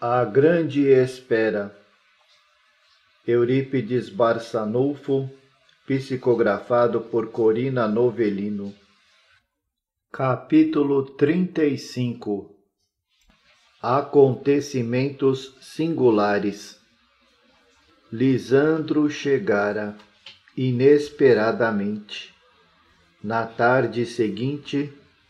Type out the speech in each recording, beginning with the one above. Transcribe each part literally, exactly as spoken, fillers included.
A Grande Espera. Eurípides Barçanufo, psicografado por Corina Novellino. Capítulo trinta e cinco. Acontecimentos singulares. Lisandro chegara, inesperadamente, na tarde seguinte,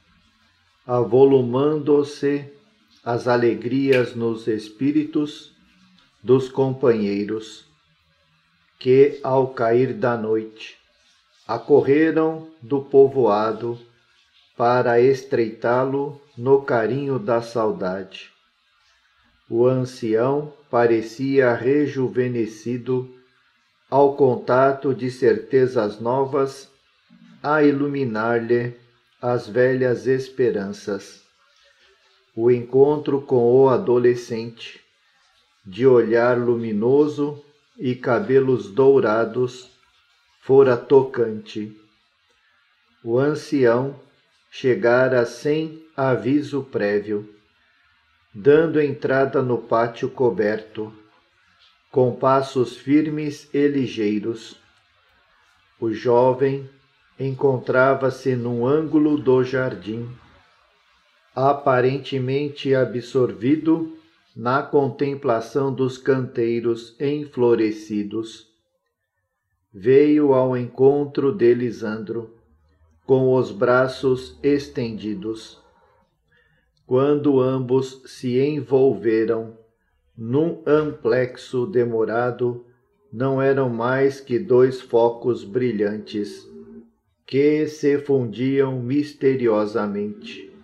avolumando-se as alegrias nos espíritos dos companheiros, que, ao cair da noite, acorreram do povoado para estreitá-lo no carinho da saudade. O ancião parecia rejuvenescido ao contato de certezas novas a iluminar-lhe as velhas esperanças. O encontro com o adolescente, de olhar luminoso e cabelos dourados, fora tocante. O ancião chegara sem aviso prévio, dando entrada no pátio coberto, com passos firmes e ligeiros. O jovem encontrava-se num ângulo do jardim, aparentemente absorvido na contemplação dos canteiros enflorescidos. Veio ao encontro de Lisandro, com os braços estendidos. Quando ambos se envolveram num amplexo demorado, não eram mais que dois focos brilhantes, que se fundiam misteriosamente.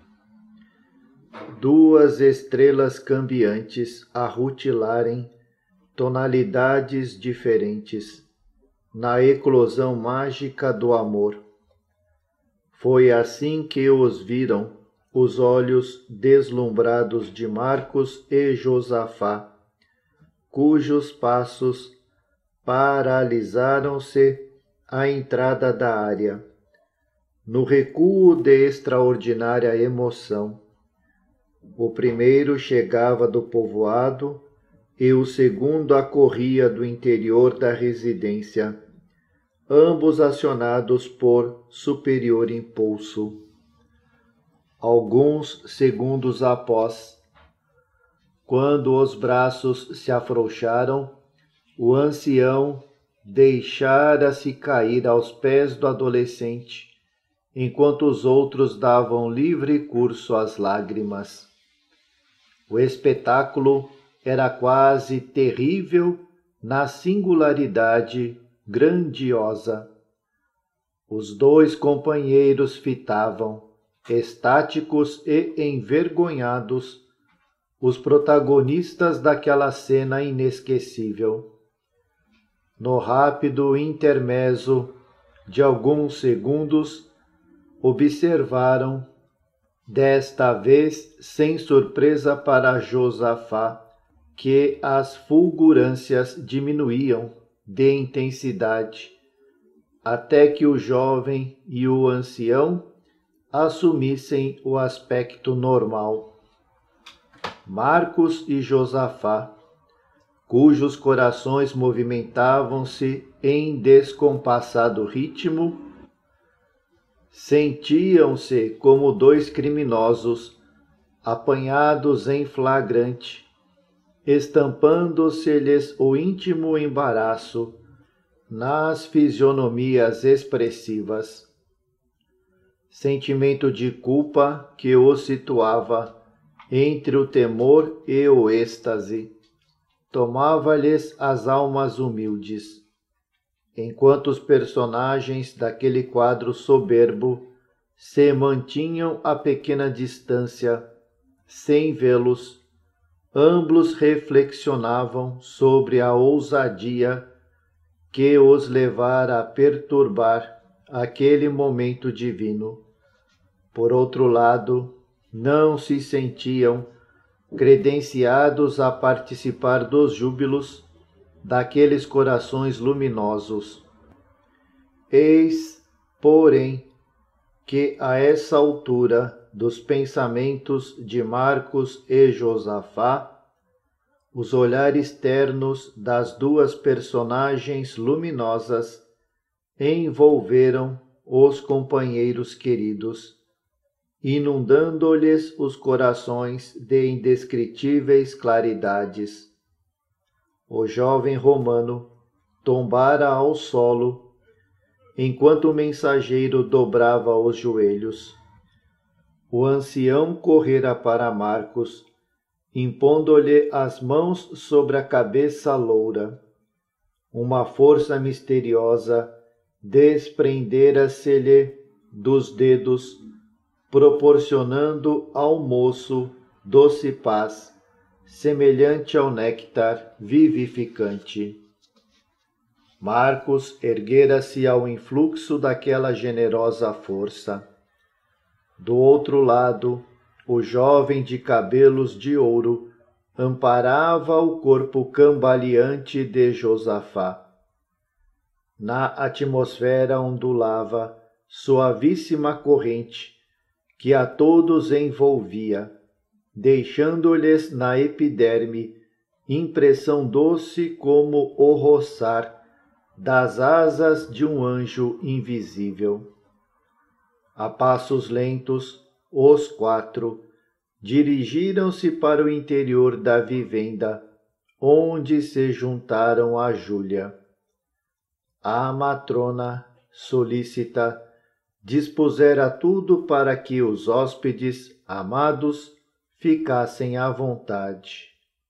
Duas estrelas cambiantes a rutilarem tonalidades diferentes na eclosão mágica do amor. Foi assim que os viram os olhos deslumbrados de Marcos e Josafá, cujos passos paralisaram-se à entrada da área, no recuo de extraordinária emoção. O primeiro chegava do povoado e o segundo acorria do interior da residência, ambos acionados por superior impulso. Alguns segundos após, quando os braços se afrouxaram, o ancião deixara-se cair aos pés do adolescente, enquanto os outros davam livre curso às lágrimas. O espetáculo era quase terrível na singularidade grandiosa. Os dois companheiros fitavam, estáticos e envergonhados, os protagonistas daquela cena inesquecível. No rápido intermezzo de alguns segundos, observaram, desta vez sem surpresa para Josafá, que as fulgurâncias diminuíam de intensidade, até que o jovem e o ancião assumissem o aspecto normal. Marcos e Josafá, cujos corações movimentavam-se em descompassado ritmo, sentiam-se como dois criminosos apanhados em flagrante, estampando-se-lhes o íntimo embaraço nas fisionomias expressivas. Sentimento de culpa que os situava entre o temor e o êxtase tomava-lhes as almas humildes, enquanto os personagens daquele quadro soberbo se mantinham a pequena distância, sem vê-los. Ambos reflexionavam sobre a ousadia que os levara a perturbar aquele momento divino. Por outro lado, não se sentiam credenciados a participar dos júbilos daqueles corações luminosos. Eis, porém, que a essa altura dos pensamentos de Marcos e Josafá, os olhares ternos das duas personagens luminosas envolveram os companheiros queridos, inundando-lhes os corações de indescritíveis claridades. O jovem romano tombara ao solo, enquanto o mensageiro dobrava os joelhos. O ancião correra para Marcos, impondo-lhe as mãos sobre a cabeça loura. Uma força misteriosa desprendera-se-lhe dos dedos, proporcionando ao moço doce paz, semelhante ao néctar vivificante. Marcos erguera-se ao influxo daquela generosa força. Do outro lado, o jovem de cabelos de ouro amparava o corpo cambaleante de Josafá. Na atmosfera ondulava suavíssima corrente que a todos envolvia, deixando-lhes na epiderme impressão doce como o roçar das asas de um anjo invisível. A passos lentos, os quatro dirigiram-se para o interior da vivenda, onde se juntaram a Júlia. A matrona, solícita, dispusera tudo para que os hóspedes amados ficassem à vontade.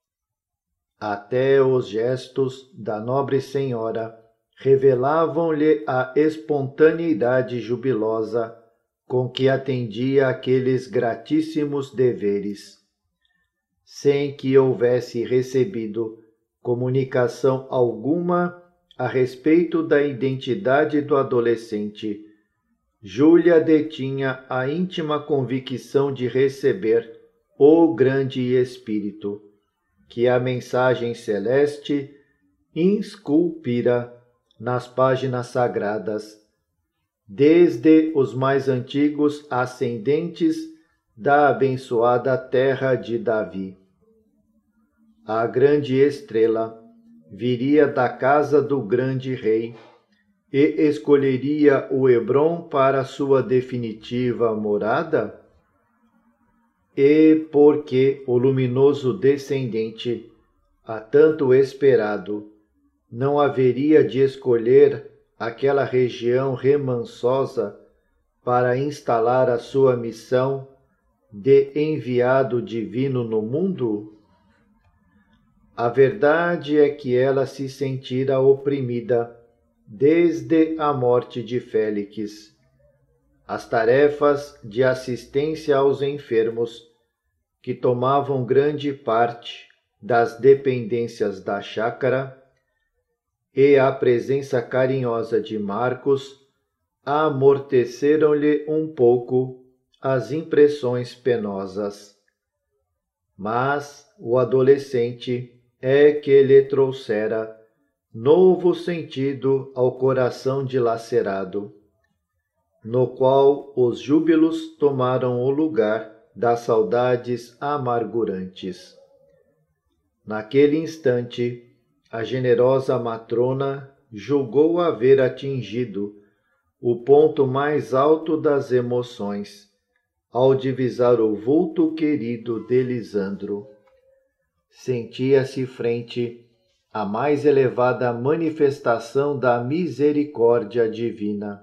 Até os gestos da nobre senhora revelavam-lhe a espontaneidade jubilosa com que atendia aqueles gratíssimos deveres, sem que houvesse recebido comunicação alguma a respeito da identidade do adolescente. Júlia detinha a íntima convicção de receber o grande Espírito, que a mensagem celeste insculpira nas páginas sagradas, desde os mais antigos ascendentes da abençoada terra de Davi. A grande estrela viria da casa do grande rei e escolheria o Hebrom para sua definitiva morada? E porque o luminoso descendente, há tanto esperado, não haveria de escolher aquela região remansosa para instalar a sua missão de enviado divino no mundo? A verdade é que ela se sentira oprimida desde a morte de Félix. As tarefas de assistência aos enfermos, que tomavam grande parte das dependências da chácara, e a presença carinhosa de Marcos amorteceram-lhe um pouco as impressões penosas. Mas o adolescente é que lhe trouxera novo sentido ao coração dilacerado, no qual os júbilos tomaram o lugar das saudades amargurantes. Naquele instante, a generosa matrona julgou haver atingido o ponto mais alto das emoções, ao divisar o vulto querido de Lisandro. Sentia-se frente à mais elevada manifestação da misericórdia divina.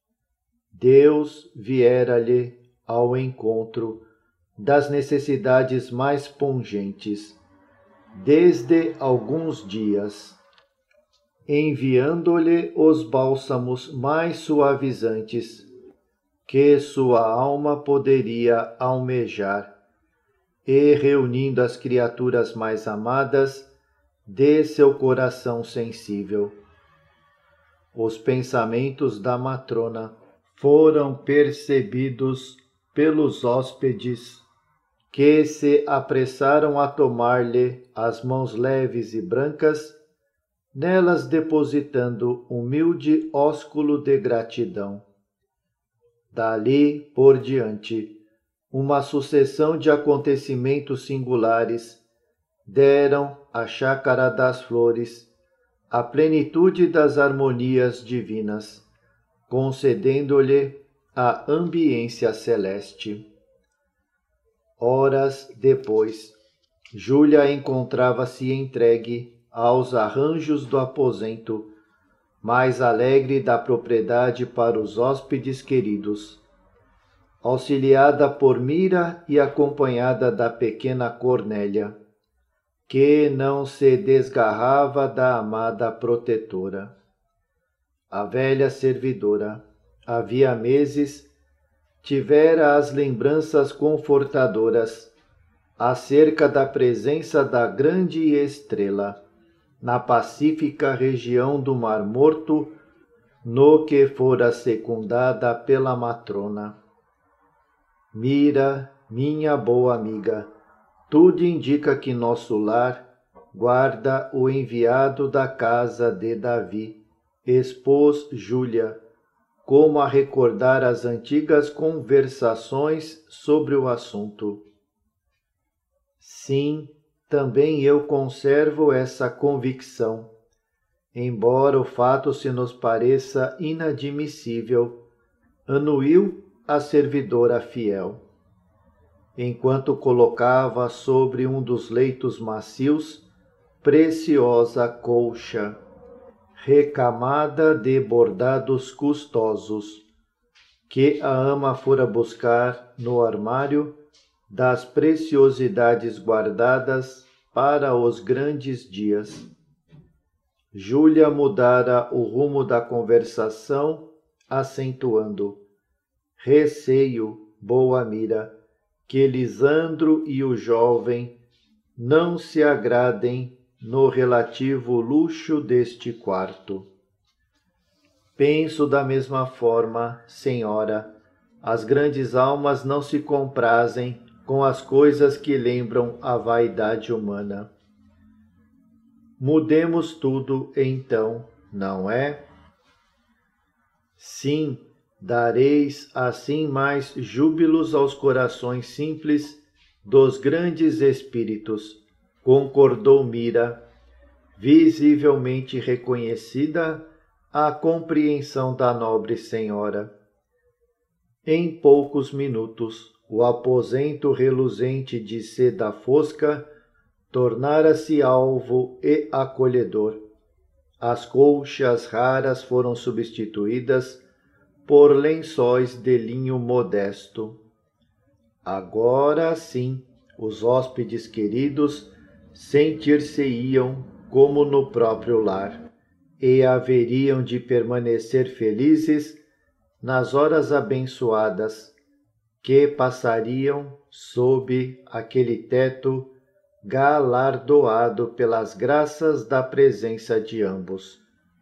Deus viera-lhe ao encontro das necessidades mais pungentes, desde alguns dias, enviando-lhe os bálsamos mais suavizantes que sua alma poderia almejar, e reunindo as criaturas mais amadas de seu coração sensível. Os pensamentos da matrona foram percebidos pelos hóspedes, que se apressaram a tomar-lhe as mãos leves e brancas, nelas depositando humilde ósculo de gratidão. Dali por diante, uma sucessão de acontecimentos singulares deram à chácara das flores a plenitude das harmonias divinas, concedendo-lhe a ambiência celeste. Horas depois, Júlia encontrava-se entregue aos arranjos do aposento, mais alegre da propriedade para os hóspedes queridos, auxiliada por Mira e acompanhada da pequena Cornélia, que não se desgarrava da amada protetora. A velha servidora, havia meses, tivera as lembranças confortadoras acerca da presença da grande estrela na pacífica região do Mar Morto, no que fora secundada pela matrona. Mira, minha boa amiga, tudo indica que nosso lar guarda o enviado da casa de Davi, expôs Júlia, como a recordar as antigas conversações sobre o assunto. Sim, também eu conservo essa convicção, embora o fato se nos pareça inadmissível, anuiu a servidora fiel, enquanto colocava sobre um dos leitos macios preciosa colcha, recamada de bordados custosos, que a ama fora buscar no armário das preciosidades guardadas para os grandes dias. Júlia mudara o rumo da conversação, acentuando: receio, boa Mira, que Lisandro e o jovem não se agradem no relativo luxo deste quarto. Penso da mesma forma, senhora, as grandes almas não se comprazem com as coisas que lembram a vaidade humana. Mudemos tudo, então, não é? Sim, dareis assim mais júbilos aos corações simples dos grandes espíritos, concordou Mira, visivelmente reconhecida a compreensão da nobre senhora. Em poucos minutos, o aposento reluzente de seda fosca tornara-se alvo e acolhedor. As colchas raras foram substituídas por lençóis de linho modesto. Agora sim, os hóspedes queridos sentir-se-iam como no próprio lar e haveriam de permanecer felizes nas horas abençoadas que passariam sob aquele teto galardoado pelas graças da presença de ambos.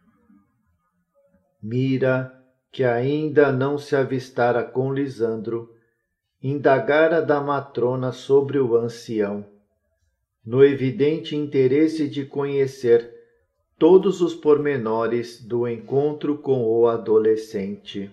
Mira, que ainda não se avistara com Lisandro, indagara da matrona sobre o ancião, no evidente interesse de conhecer todos os pormenores do encontro com o adolescente.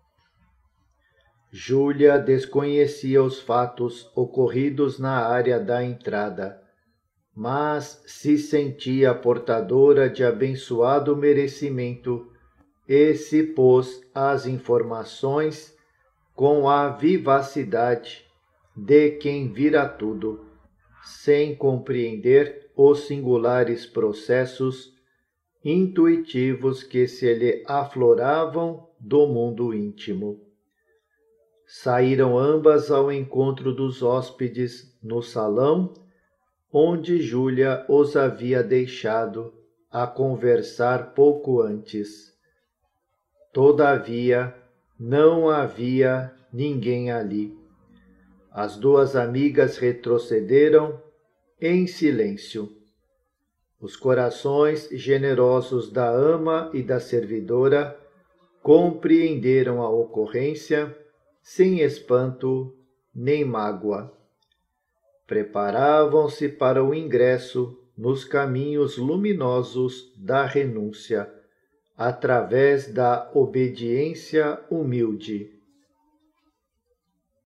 Júlia desconhecia os fatos ocorridos na área da entrada, mas se sentia portadora de abençoado merecimento e se pôs às informações com a vivacidade de quem vira tudo, sem compreender os singulares processos intuitivos que se lhe afloravam do mundo íntimo. Saíram ambas ao encontro dos hóspedes no salão, onde Júlia os havia deixado a conversar pouco antes. Todavia, não havia ninguém ali. As duas amigas retrocederam em silêncio. Os corações generosos da ama e da servidora compreenderam a ocorrência sem espanto nem mágoa. Preparavam-se para o ingresso nos caminhos luminosos da renúncia, através da obediência humilde.